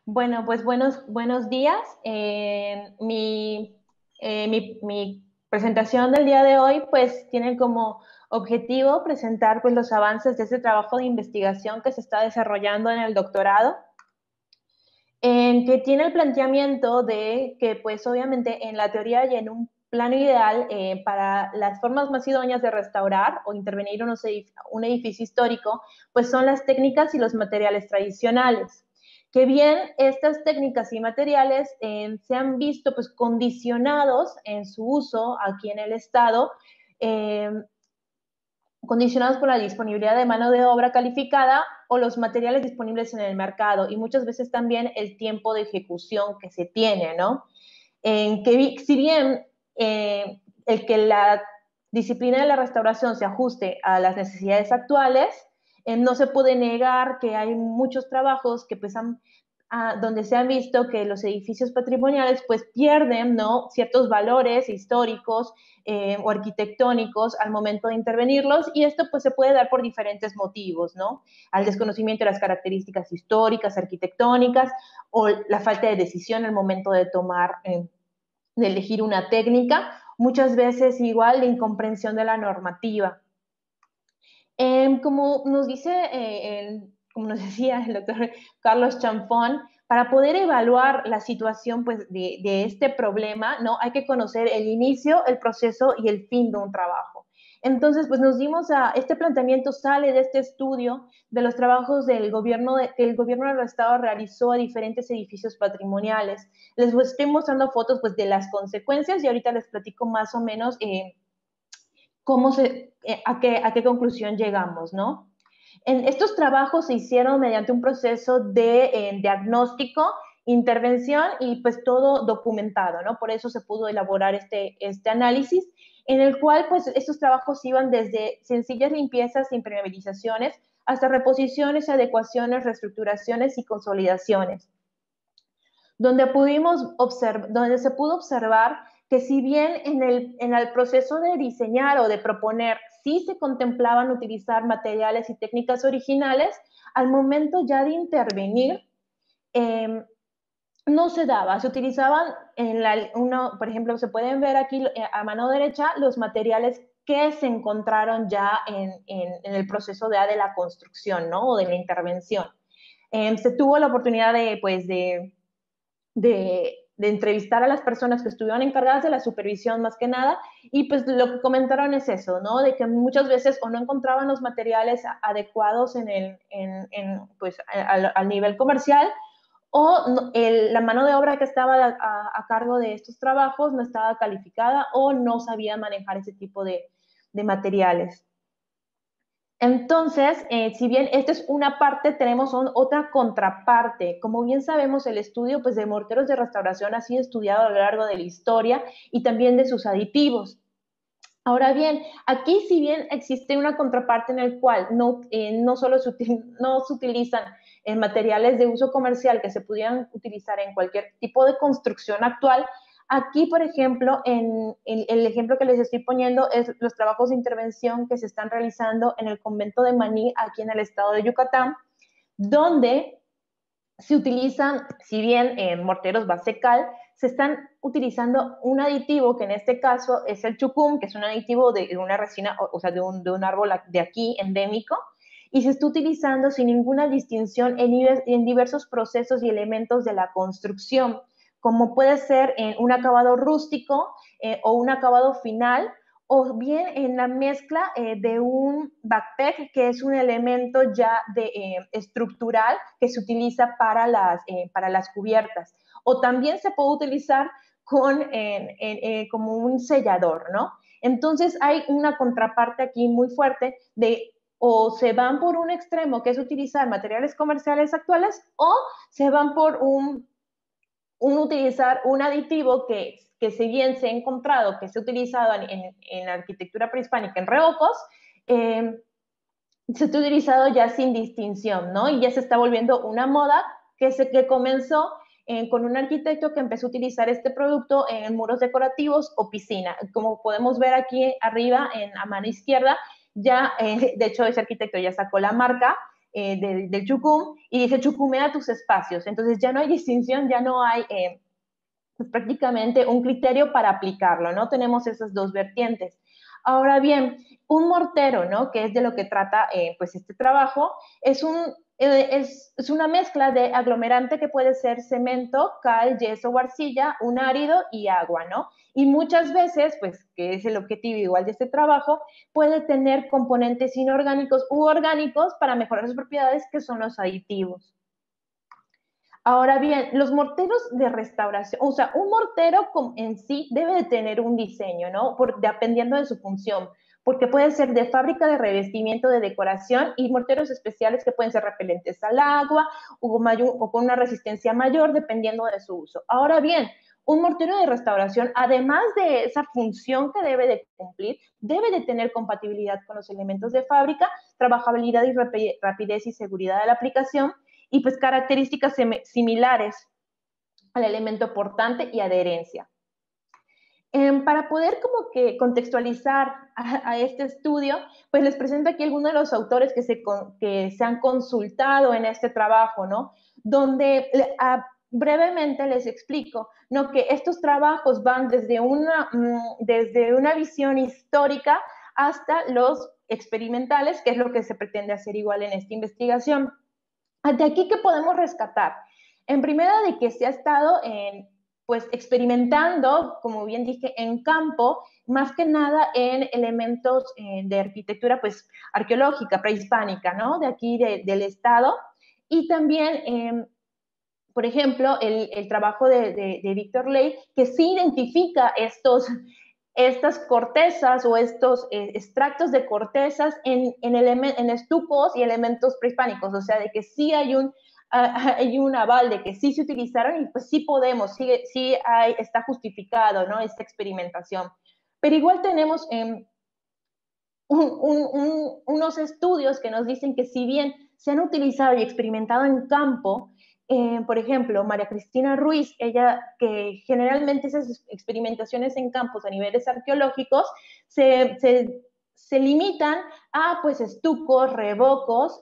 Bueno, pues buenos días. Mi presentación del día de hoy pues tiene como objetivo presentar pues los avances de este trabajo de investigación que se está desarrollando en el doctorado, en que tiene el planteamiento de que pues obviamente en la teoría y en un plano ideal para las formas más idóneas de restaurar o intervenir un edificio histórico, pues son las técnicas y los materiales tradicionales. Que bien estas técnicas y materiales se han visto pues condicionados en su uso aquí en el Estado, eh, condicionados por la disponibilidad de mano de obra calificada o los materiales disponibles en el mercado y muchas veces también el tiempo de ejecución que se tiene, ¿no? En que si bien el que la disciplina de la restauración se ajuste a las necesidades actuales, no se puede negar que hay muchos trabajos que pues donde se han visto que los edificios patrimoniales pues pierden, ¿no?, ciertos valores históricos o arquitectónicos al momento de intervenirlos, y esto pues se puede dar por diferentes motivos, ¿no? Al desconocimiento de las características históricas, arquitectónicas, o la falta de decisión al momento de tomar, de elegir una técnica, muchas veces igual la incomprensión de la normativa. Como nos dice, como nos decía el doctor Carlos Champón, para poder evaluar la situación pues, de este problema, ¿no? Hay que conocer el inicio, el proceso y el fin de un trabajo. Entonces, pues nos dimos este planteamiento sale de este estudio de los trabajos del gobierno, que el gobierno del Estado realizó a diferentes edificios patrimoniales. Les estoy mostrando fotos pues, de las consecuencias y ahorita les platico más o menos a qué conclusión llegamos, ¿no? Estos trabajos se hicieron mediante un proceso de diagnóstico, intervención y pues todo documentado, ¿no? Por eso se pudo elaborar este análisis, en el cual pues estos trabajos iban desde sencillas limpiezas e impermeabilizaciones hasta reposiciones, adecuaciones, reestructuraciones y consolidaciones, donde se pudo observar que si bien en el proceso de diseñar o de proponer sí se contemplaban utilizar materiales y técnicas originales, al momento ya de intervenir eh, no se daba, se utilizaban por ejemplo, se pueden ver aquí a mano derecha los materiales que se encontraron ya en el proceso de la construcción, ¿no? O de la intervención. Se tuvo la oportunidad de entrevistar a las personas que estuvieron encargadas de la supervisión más que nada, y pues lo que comentaron es eso, ¿no? De que muchas veces o no encontraban los materiales adecuados pues, al nivel comercial, o la mano de obra que estaba a cargo de estos trabajos no estaba calificada o no sabía manejar ese tipo de materiales. Entonces, si bien esta es una parte, tenemos otra contraparte. Como bien sabemos, el estudio pues, de morteros de restauración ha sido estudiado a lo largo de la historia y también de sus aditivos. Ahora bien, aquí si bien existe una contraparte en el cual no solo no se utilizan materiales de uso comercial que se pudieran utilizar en cualquier tipo de construcción actual, aquí, por ejemplo, en el ejemplo que les estoy poniendo es los trabajos de intervención que se están realizando en el convento de Maní, aquí en el estado de Yucatán, donde se utilizan, si bien en morteros base cal, se están utilizando un aditivo que en este caso es el chucum, que es un aditivo de una resina, o sea, de un árbol de aquí endémico, y se está utilizando sin ninguna distinción en diversos procesos y elementos de la construcción, como puede ser en un acabado rústico o un acabado final, o bien en la mezcla de un backpack, que es un elemento ya estructural que se utiliza para las cubiertas. O también se puede utilizar como un sellador, ¿no? Entonces hay una contraparte aquí muy fuerte de o se van por un extremo, que es utilizar materiales comerciales actuales, o se van por utilizar un aditivo que si bien se ha encontrado, que se ha utilizado en la arquitectura prehispánica en revocos, se ha utilizado ya sin distinción, ¿no? Y ya se está volviendo una moda que comenzó con un arquitecto que empezó a utilizar este producto en muros decorativos o piscina. Como podemos ver aquí arriba, a mano izquierda, ya, de hecho, ese arquitecto ya sacó la marca, del chucum, y dice chucumea tus espacios. Entonces ya no hay distinción, ya no hay pues, prácticamente un criterio para aplicarlo, ¿no? Tenemos esas dos vertientes. Ahora bien, un mortero, ¿no? Que es de lo que trata pues este trabajo, es una mezcla de aglomerante que puede ser cemento, cal, yeso o arcilla, un árido y agua, ¿no? Y muchas veces, pues, que es el objetivo igual de este trabajo, puede tener componentes inorgánicos u orgánicos para mejorar sus propiedades, que son los aditivos. Ahora bien, los morteros de restauración, o sea, un mortero en sí debe de tener un diseño, ¿no? Dependiendo de su función, porque puede ser de fábrica de revestimiento, de decoración, y morteros especiales que pueden ser repelentes al agua o con una resistencia mayor, dependiendo de su uso. Ahora bien, un mortero de restauración, además de esa función que debe de cumplir, debe de tener compatibilidad con los elementos de fábrica, trabajabilidad y rapidez y seguridad de la aplicación, y pues características similares al elemento portante y adherencia. Para poder como que contextualizar a este estudio, pues les presento aquí algunos de los autores que se han consultado en este trabajo, ¿no? Donde brevemente les explico, ¿no? Que estos trabajos van desde una visión histórica hasta los experimentales, que es lo que se pretende hacer igual en esta investigación. De aquí, ¿qué podemos rescatar? En primera, de que se ha estado pues experimentando, como bien dije, en campo, más que nada en elementos de arquitectura pues arqueológica, prehispánica, ¿no? De aquí del estado. Y también, por ejemplo, el trabajo de Víctor Ley, que sí identifica estas cortezas o estos extractos de cortezas en estupos y elementos prehispánicos, o sea, de que sí hay un aval de que sí se utilizaron y pues sí podemos, sí está justificado, ¿no? Esta experimentación. Pero igual tenemos unos estudios que nos dicen que si bien se han utilizado y experimentado en campo, por ejemplo, María Cristina Ruiz, ella que generalmente esas experimentaciones en campos a niveles arqueológicos se limitan a pues estucos, revocos,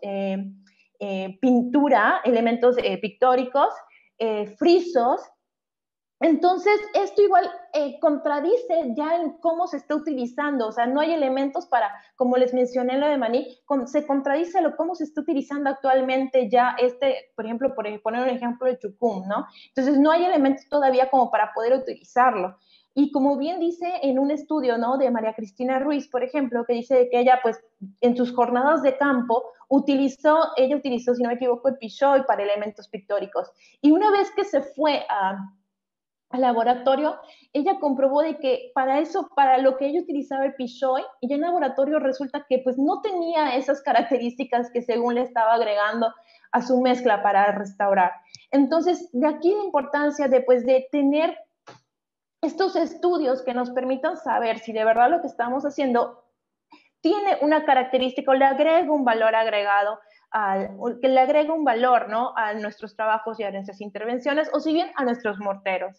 pintura, elementos pictóricos, frisos. Entonces, esto igual contradice ya en cómo se está utilizando, o sea, no hay elementos para, como les mencioné lo de Maní, se contradice cómo se está utilizando actualmente ya por ejemplo, por poner un ejemplo de Chucum, ¿no? Entonces, no hay elementos todavía como para poder utilizarlo. Y como bien dice en un estudio, ¿no? De María Cristina Ruiz, por ejemplo, que dice que ella, pues, en sus jornadas de campo, ella utilizó, si no me equivoco, el pichoy para elementos pictóricos. Y una vez que se fue al laboratorio, ella comprobó de que para lo que ella utilizaba el Pichoy, y en el laboratorio resulta que pues no tenía esas características que según le estaba agregando a su mezcla para restaurar. Entonces, de aquí la importancia de tener estos estudios que nos permitan saber si de verdad lo que estamos haciendo tiene una característica o le agrega un valor agregado, que le agrega un valor, ¿no? A nuestros trabajos y a nuestras intervenciones, o si bien a nuestros morteros.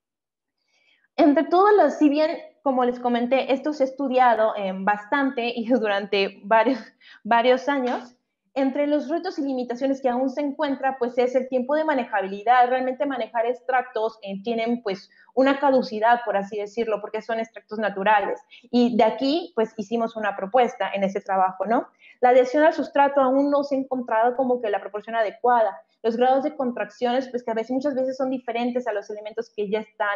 Entre todos si bien, como les comenté, esto se ha estudiado bastante y durante varios años, entre los retos y limitaciones que aún se encuentra, pues es el tiempo de manejabilidad. Realmente manejar extractos tienen pues una caducidad, por así decirlo, porque son extractos naturales. Y de aquí, pues hicimos una propuesta en ese trabajo, ¿no? La adhesión al sustrato aún no se ha encontrado como que la proporción adecuada. Los grados de contracciones, pues que muchas veces son diferentes a los elementos que ya están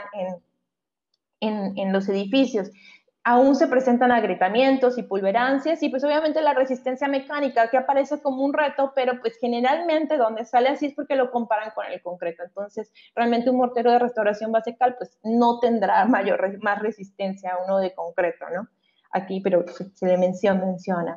en los edificios. Aún se presentan agrietamientos y pulverancias y pues obviamente la resistencia mecánica que aparece como un reto, pero pues generalmente donde sale así es porque lo comparan con el concreto. Entonces realmente un mortero de restauración base cal pues no tendrá más resistencia a uno de concreto, ¿no? Aquí, pero se le menciona.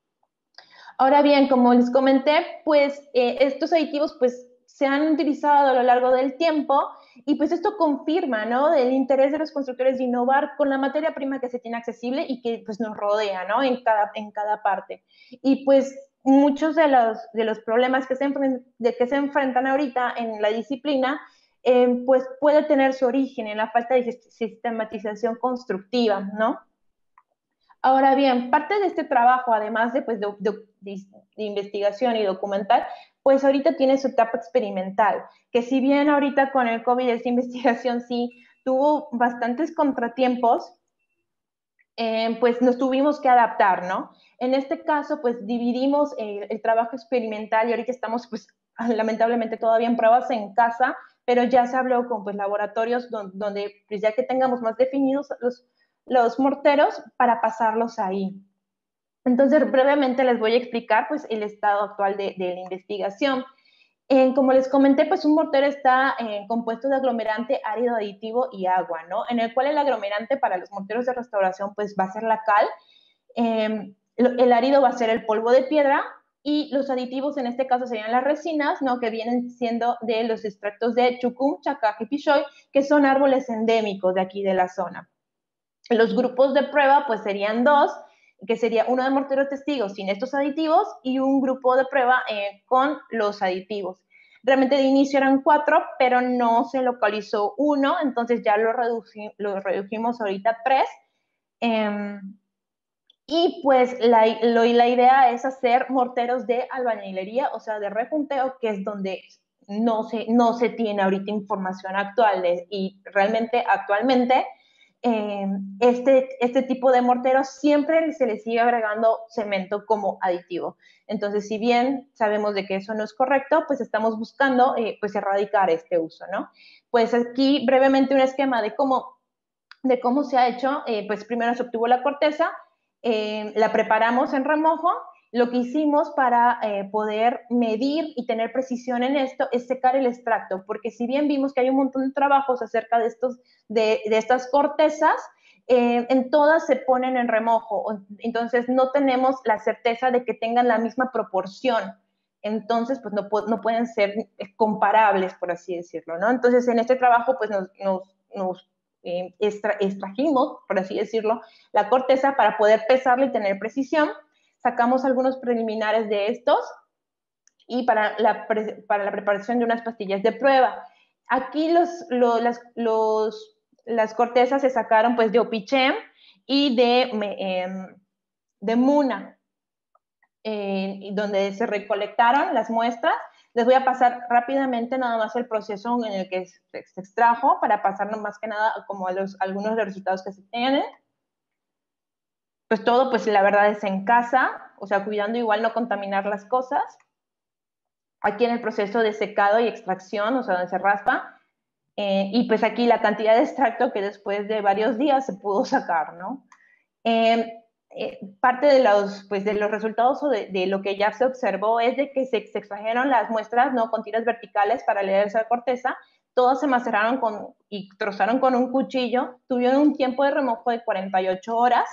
Ahora bien, como les comenté, pues estos aditivos pues se han utilizado a lo largo del tiempo y pues esto confirma, ¿no? El interés de los constructores de innovar con la materia prima que se tiene accesible y que pues nos rodea, ¿no? En cada parte. Y pues muchos de los problemas que se enfrentan ahorita en la disciplina pues puede tener su origen en la falta de sistematización constructiva, ¿no? Ahora bien, parte de este trabajo, además de, pues, de investigación y documental, pues ahorita tiene su etapa experimental, que si bien ahorita con el COVID esta investigación sí tuvo bastantes contratiempos, pues nos tuvimos que adaptar, ¿no? En este caso, pues dividimos el trabajo experimental y ahorita estamos, pues, lamentablemente todavía en pruebas en casa, pero ya se habló con, pues, laboratorios donde, pues, ya que tengamos más definidos los morteros para pasarlos ahí. Entonces, brevemente les voy a explicar, pues, el estado actual de la investigación. Como les comenté, pues un mortero está compuesto de aglomerante, árido, aditivo y agua, ¿no? En el cual el aglomerante para los morteros de restauración, pues va a ser la cal, el árido va a ser el polvo de piedra y los aditivos en este caso serían las resinas, ¿no? Que vienen siendo de los extractos de chucum, chacaj y pichoy, que son árboles endémicos de aquí de la zona. Los grupos de prueba, pues serían dos, que sería uno de morteros testigos sin estos aditivos y un grupo de prueba con los aditivos. Realmente de inicio eran 4, pero no se localizó uno, entonces ya lo redujimos ahorita a 3. Y pues la idea es hacer morteros de albañilería, o sea, de repunteo, que es donde no se tiene ahorita información actual y realmente actualmente este tipo de morteros siempre se le sigue agregando cemento como aditivo. Entonces, si bien sabemos de que eso no es correcto, pues estamos buscando pues erradicar este uso, ¿no? Pues aquí brevemente un esquema de cómo se ha hecho. Pues primero se obtuvo la corteza, la preparamos en remojo. Lo que hicimos para poder medir y tener precisión en esto es secar el extracto, porque si bien vimos que hay un montón de trabajos acerca de estas cortezas, en todas se ponen en remojo, entonces no tenemos la certeza de que tengan la misma proporción, entonces pues no pueden ser comparables, por así decirlo, ¿no? Entonces en este trabajo pues nos extrajimos, por así decirlo, la corteza para poder pesarla y tener precisión. Sacamos algunos preliminares de estos y para la preparación de unas pastillas de prueba. Aquí las cortezas se sacaron pues de Opichem y de Muna, donde se recolectaron las muestras. Les voy a pasar rápidamente nada más el proceso en el que se extrajo para pasarnos más que nada como algunos de los resultados que se tienen. Pues todo, pues la verdad es en casa, o sea, cuidando igual no contaminar las cosas. Aquí en el proceso de secado y extracción, o sea, donde se raspa, y pues aquí la cantidad de extracto que después de varios días se pudo sacar, ¿no? Parte de los resultados o de lo que ya se observó es de que se extrajeron las muestras, ¿no? Con tiras verticales para leer esa corteza, todas se maceraron y trozaron con un cuchillo, tuvieron un tiempo de remojo de 48 horas,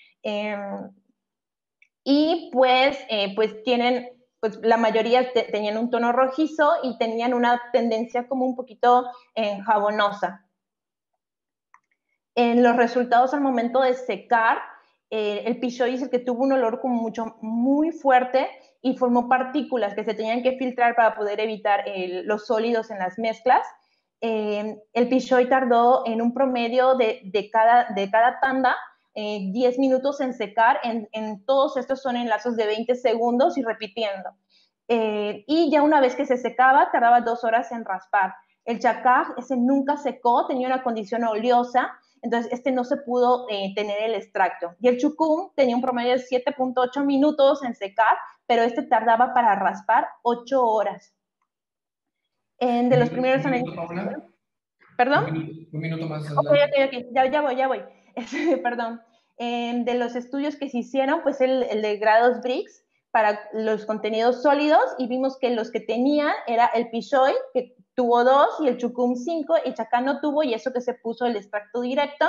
y pues tienen, pues la mayoría tenían un tono rojizo y tenían una tendencia como un poquito jabonosa. En los resultados al momento de secar, el pichoy es el que tuvo un olor como muy fuerte y formó partículas que se tenían que filtrar para poder evitar los sólidos en las mezclas. El pichoy tardó en un promedio de cada tanda 10 minutos en secar. En todos estos son en lazos de 20 segundos y repitiendo. Y ya una vez que se secaba, tardaba 2 horas en raspar. El chacaj, ese nunca secó, tenía una condición oleosa, entonces este no se pudo tener el extracto. Y el chucum tenía un promedio de 7.8 minutos en secar, pero este tardaba para raspar 8 horas. De los primeros minuto, Paula. ¿Perdón? Un minuto más Ok, adelante. ya voy. Perdón. De los estudios que se hicieron, pues el de grados Briggs para los contenidos sólidos, y vimos que los que tenían era el pichoy, que tuvo 2, y el chucum 5, y chacá no tuvo, y eso que se puso el extracto directo.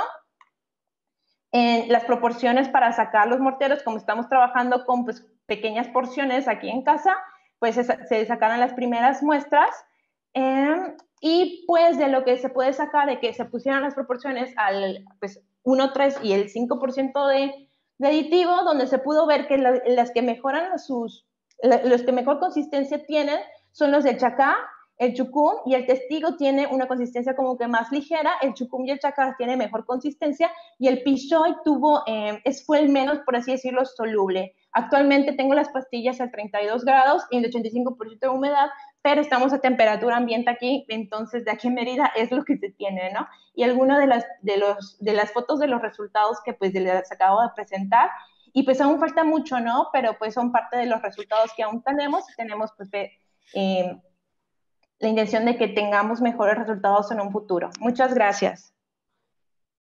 Las proporciones para sacar los morteros, como estamos trabajando con pues, pequeñas porciones aquí en casa, pues se sacaron las primeras muestras, y pues de lo que se puede sacar de que se pusieran las proporciones al pues, 1, 3 y el 5% de aditivo, donde se pudo ver que las que mejoran los que mejor consistencia tienen son los de chacá, el chucum y el testigo tiene una consistencia como que más ligera, el chucum y el chacar tienen mejor consistencia y el pishoy fue el menos, por así decirlo, soluble. Actualmente tengo las pastillas a 32 grados y el 85% de humedad, pero estamos a temperatura ambiente aquí, entonces de aquí en Mérida es lo que se tiene, ¿no? Y algunas de las fotos de los resultados que pues les acabo de presentar, y pues aún falta mucho, ¿no? Pero pues son parte de los resultados que aún tenemos y tenemos pues la intención de que tengamos mejores resultados en un futuro. Muchas gracias.